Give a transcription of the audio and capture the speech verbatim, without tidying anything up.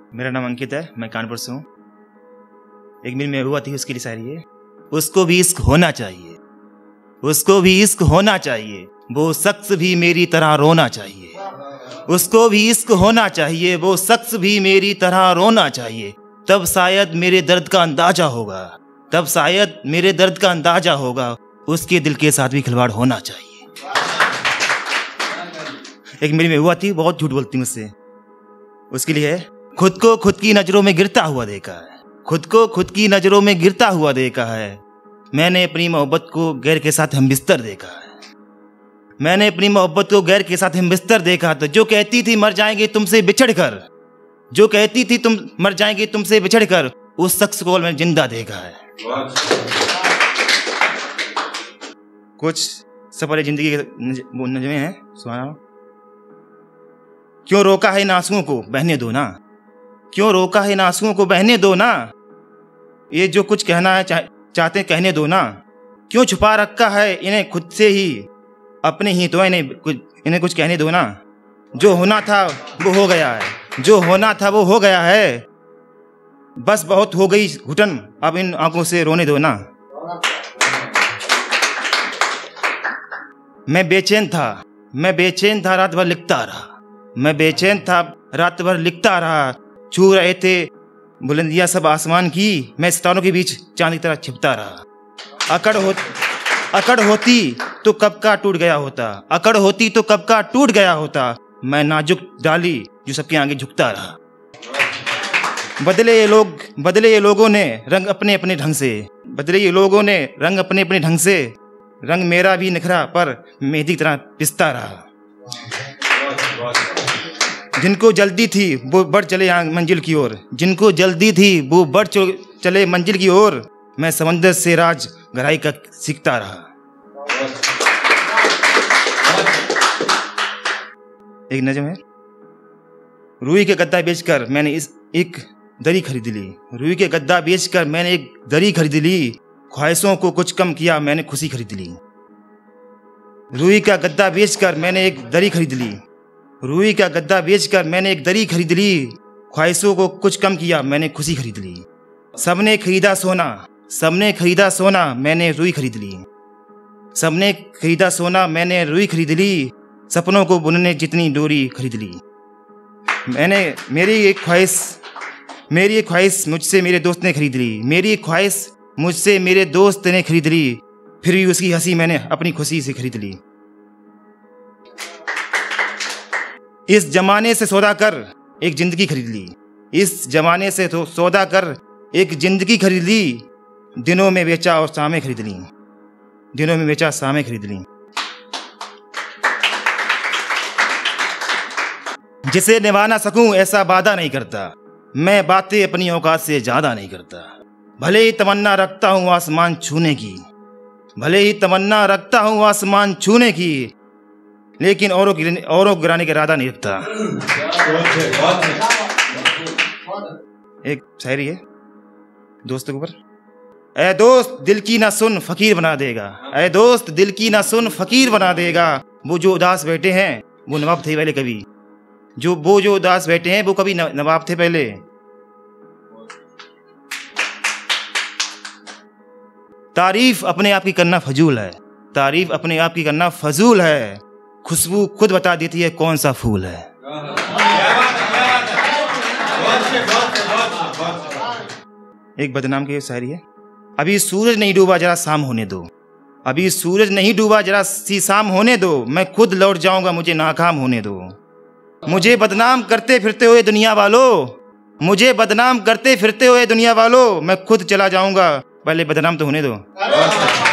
मेरा नाम अंकित है, मैं कानपुर से हूँ। एक मेरी महबूबा थी, उसके लिए शायरी है। उसको भी इश्क होना चाहिए, उसको भी इश्क होना चाहिए, वो शख्स भी मेरी तरह रोना चाहिए। उसको भी इश्क होना चाहिए, वो शख्स भी मेरी तरह रोना चाहिए। तब शायद मेरे दर्द का अंदाजा होगा, तब शायद मेरे दर्द का अंदाजा होगा। उसके दिल के साथ भी खिलवाड़ होना चाहिए। एक मेरी महबूबा थी, बहुत झूठ बोलती मुझसे। उसके लिए है, खुद को खुद की नजरों में गिरता हुआ देखा है, खुद को खुद की नजरों में गिरता हुआ देखा है। मैंने अपनी मोहब्बत को गैर के साथ हम बिस्तर देखा है, मैंने अपनी मोहब्बत को गैर के साथ हम बिस्तर देखा। तो जो कहती थी मर जाएंगे तुमसे बिछड़ कर, जो कहती थी तुम मर जाएंगे तुमसे बिछड़ कर, उस शख्स को मैंने जिंदा देखा है। कुछ सफर जिंदगी के नज़में हैं, सुना। क्यों रोका है इन आंसुओं को बहने दो ना, क्यों रोका है इन आंसुओं को बहने दो ना। ये जो कुछ कहना है चा, चाहते कहने दो ना। क्यों छुपा रखा है इन्हें खुद से ही, अपने ही तो इन्हें कुछ इन्हें कुछ कहने दो ना। जो होना था वो हो गया है, जो होना था वो हो गया है। बस बहुत हो गई घुटन, अब इन आंखों से रोने दो ना। मैं बेचैन था, मैं बेचैन था रात भर लिखता रहा, मैं बेचैन था रात भर लिखता रहा। छू रहे थे बुलंदियां सब आसमान की, मैं सितारों के बीच चांद की तरह छिपता रहा। अकड़ हो अकड़ होती तो कब का टूट गया होता, अकड़ होती तो कब का टूट गया होता। मैं नाजुक डाली जो सबके आगे झुकता रहा। बदले ये लोग बदले ये लोगों ने रंग अपने अपने ढंग से, बदले ये लोगों ने रंग अपने अपने ढंग से। रंग मेरा भी निखरा पर मेहंदी की तरह पिसता रहा। जिनको जल्दी थी वो बढ़ चले मंजिल की ओर, जिनको जल्दी थी वो बढ़ चले मंजिल की ओर। मैं समंदर से राज गहराई का सीखता रहा। एक नज़म है, रूई के गद्दा बेचकर मैंने इस एक दरी खरीद ली, रूई के गद्दा बेचकर मैंने एक दरी खरीद ली। ख्वाहिशों को कुछ कम किया मैंने खुशी खरीद ली। रूई का गद्दा बेचकर मैंने एक दरी खरीद ली, रूई का गद्दा बेचकर मैंने एक दरी खरीद ली। ख्वाहिशों को कुछ कम किया मैंने खुशी खरीद ली। सबने खरीदा सोना, सबने खरीदा सोना, मैंने रूई खरीद ली। सबने खरीदा सोना, मैंने रूई खरीद ली। सपनों को बुनने जितनी डोरी खरीद ली। मैंने मेरी एक ख्वाहिश मेरी एक ख्वाहिश मुझसे मेरे दोस्त ने खरीद ली, मेरी एक ख्वाहिश मुझसे मेरे दोस्त ने खरीद ली। फिर भी उसकी हंसी मैंने अपनी खुशी से खरीद ली। इस जमाने से सौदा कर एक जिंदगी खरीद ली, इस जमाने से तो सौदा कर एक जिंदगी खरीद ली। दिनों में बेचा और सामें खरीद ली, दिनों में बेचा सामें खरीद ली। जिसे निभा ना सकूं ऐसा वादा नहीं करता, मैं बातें अपनी औकात से ज्यादा नहीं करता। भले ही तमन्ना रखता हूं आसमान छूने की, भले ही तमन्ना रखता हूं आसमान छूने की, लेकिन औरों औरों को गिराने का इरादा नहीं रखता। एक शायरी है दोस्तों के ऊपर। ऐ दोस्त दिल की ना सुन फकीर बना देगा, ऐ दोस्त दिल की ना सुन फकीर बना देगा। वो जो उदास बैठे हैं वो नवाब थे पहले कभी, जो वो जो उदास बैठे हैं वो कभी नवाब थे पहले। तारीफ अपने आप की करना फजूल है, तारीफ अपने आप की करना फजूल है। खुशबू खुद बता देती है कौन सा फूल है। एक बदनाम की शायरी है। अभी सूरज नहीं डूबा जरा शाम होने दो, अभी सूरज नहीं डूबा जरा सी शाम होने दो। मैं खुद लौट जाऊंगा मुझे नाकाम होने दो। मुझे बदनाम करते फिरते हुए दुनिया वालों, मुझे बदनाम करते फिरते हुए दुनिया वालों। मैं खुद चला जाऊंगा, पहले बदनाम तो होने दो।